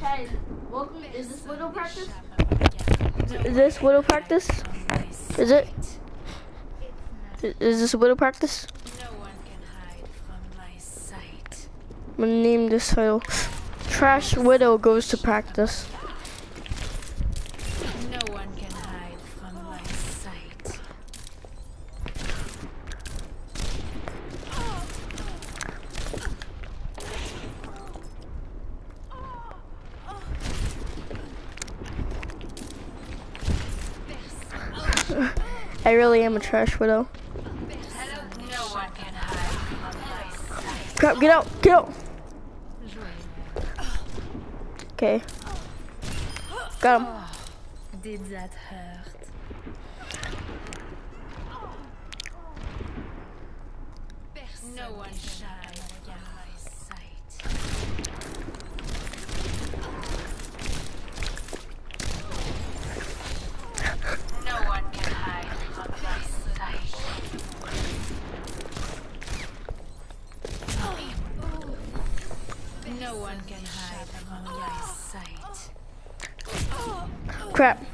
Guys, welcome. Is this widow practice? Is this widow practice? Is it? Is this widow practice? No one can hide from my sight. I'm gonna name this title. Trash Widow Goes to Practice. No one can hide from my sight. I really am a trash widow. No one can hide from my sight. Crap, get out, get out. Okay. Got him. Did that hurt? No one can hide from my sight. No one can hide from my sight. No one can hide from my sight. Crap.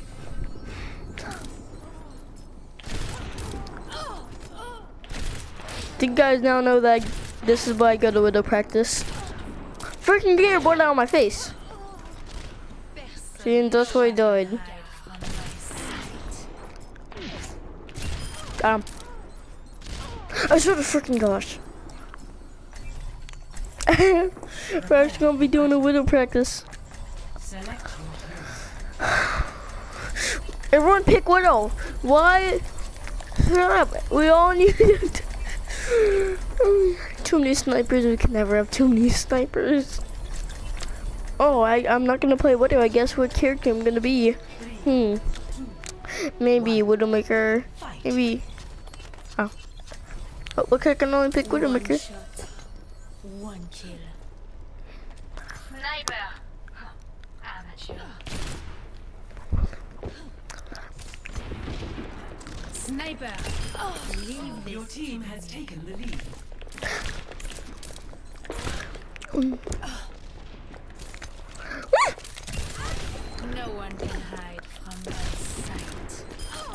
Do you guys now know that this is why I go to widow practice? Freaking gear burned out on my face. See, and that's why I died. Hide from my sight. Got him. I swear to freaking gosh. We're actually gonna be doing a widow practice. Everyone pick widow. Why? Shut up. We all need too many snipers. We can never have too many snipers. Oh, I'm not gonna play widow. I guess what character I'm gonna be. Maybe Widowmaker. Maybe. Oh. Oh, look, I can only pick Widowmaker. One kill. Sniper. Amateur. Sniper. Leave Your team has taken the lead. No one can hide from my sight.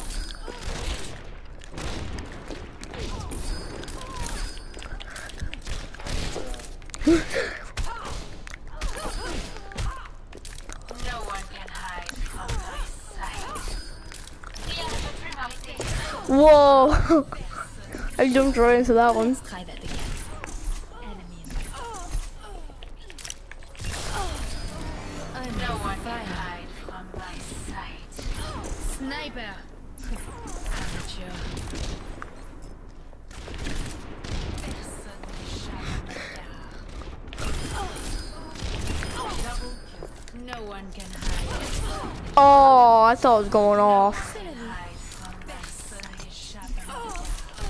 No one can hide from my sight. Whoa! I jumped right into that one. Try that again. Enemy in No one can hide from my sight. Sniper. Amateur. Personne n'échappe à ma garde. No one can hide. Oh, I thought it was going off. Hide from personne n'échappe à ma garde.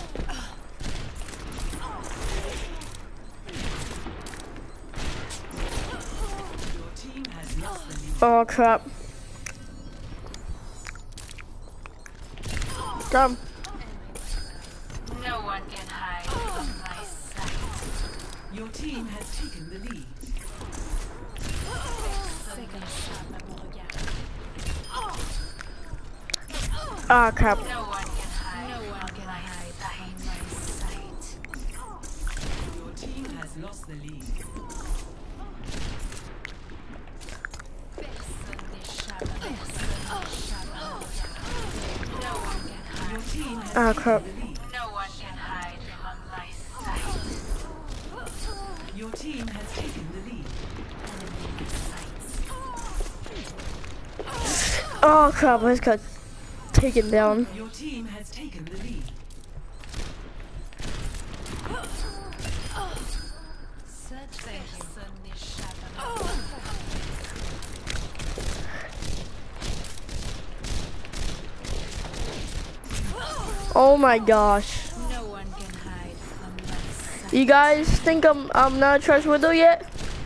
Your team has lost the lead. Oh crap. Come. No one can hide from my sight. Your team has taken the lead. Personne n'échappe à mon regard. Ah crap. No one can hide. No one can hide from my sight. Your team has lost the lead. Personne n'échappe à mon regard. No one can hide. Your team has Ah crap. the lead. No one can hide from my sight. Your team has taken the lead. Oh crap, I just got taken down. Your team has taken the lead. Such personne n'échappe à mon regard. Oh my gosh. No one can hide from my sight. You guys think I'm not a trash widow yet?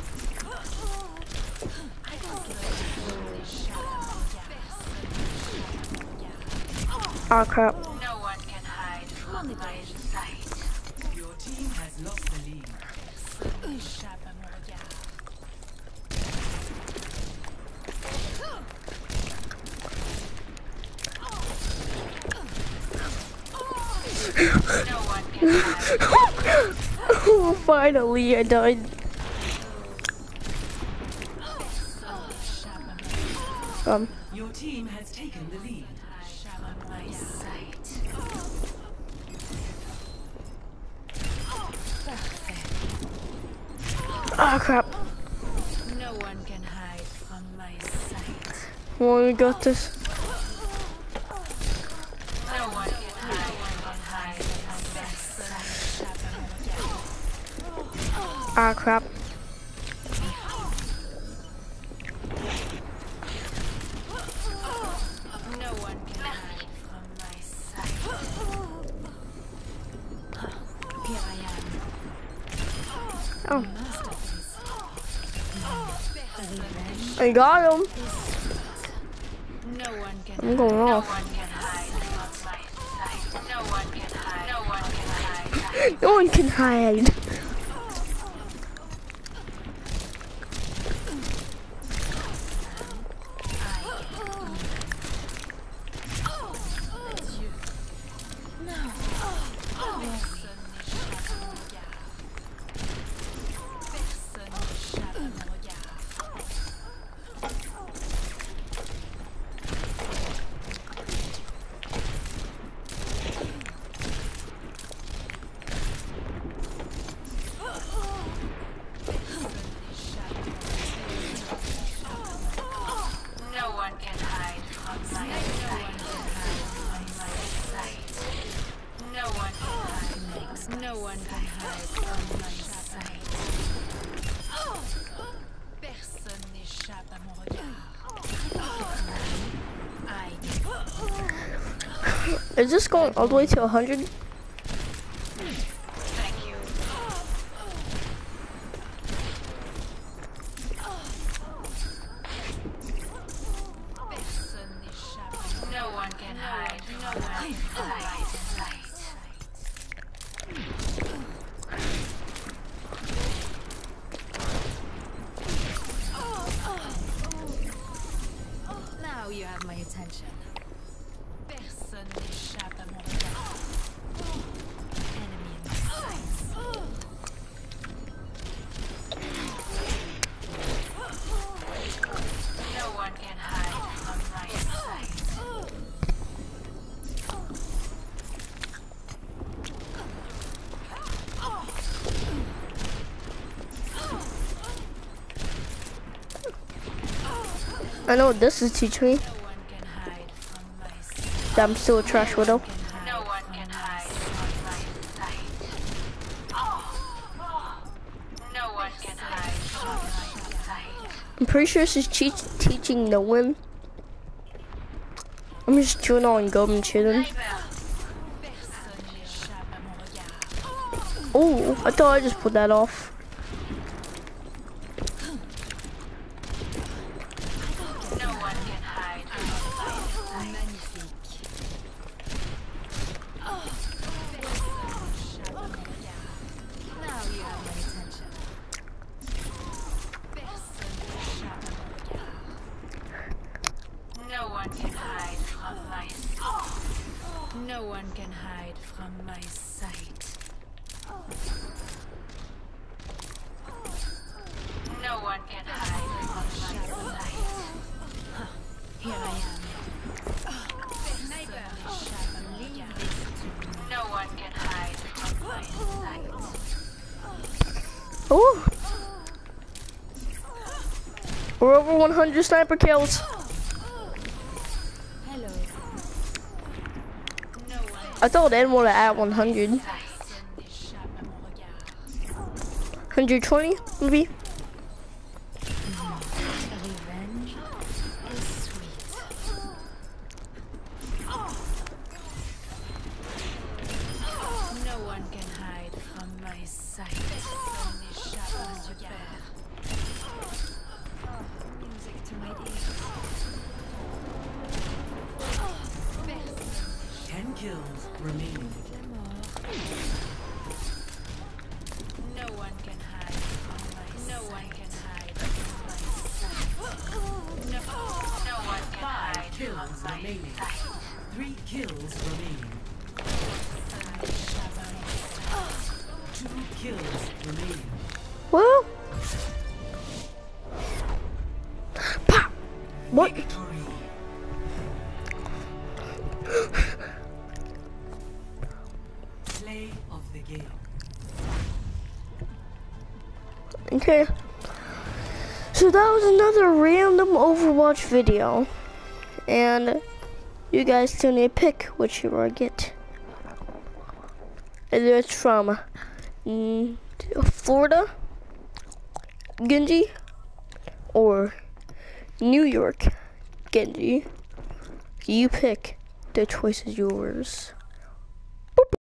Oh crap. No one can hide from my sight. Your team has lost the lead. Échappe à mon regard. No one can hide. Oh, finally, I died. Your team has taken the lead. From my sight. Ah, crap. No one can hide from my sight. Well, we got this. No one can hide from my sight. Ah, crap. No one can hide from my sight. Here I am. Oh, Masterpiece. I got him. No one can I'm going No off. one can hide from my sight. No one can hide. No one can hide. No one can hide. No one can hide from my sight. No one can hide. No one can hide from my sight. Personne n'échappe à mon regard. Is this going all the way to 100? Thank you. Personne n'échappe. No one can hide. No one can hide from my sight. Now you have my attention. Personne n'échappe à mon regard. Enemy in sight. No one can hide from my sight. I know what this is teaching me. No one can hide from my sight. That I'm still a trash widow. No one can hide from my sight. No one can hide from my sight. I'm pretty sure this is teaching no one. I'm just chewing on gum and chilling. Personne n'échappe à mon regard. Oh, I thought I just put that off. No one can hide from my sight. Magnifique. Personne n'échappe à mon regard. Now you have my attention. Personne n'échappe à mon regard. No one can hide from my sight. No one can hide from my sight. No one can hide from my sight. Here I am. Sniper. No one can hide from my sight. Oh, we're over 100 sniper kills. Hello. No one I thought Ed wanted to add 100. personne n'échappe à mon regard. 120, maybe? Revenge is sweet. No one can hide from my sight. Personne n'échappe à mon regard. Music to my ears. 10 kills remaining. No one can hide from my sight. No one can hide from my sight. No one can hide Kills from my remaining. sight. 3 kills remaining. 2 kills remaining. Well. Pop. What? Victory. Play of the game. Okay. So that was another random Overwatch video. And you guys still need to pick which hero I get. Either it's from Florida, Genji, or New York, Genji. You pick. The choice is yours.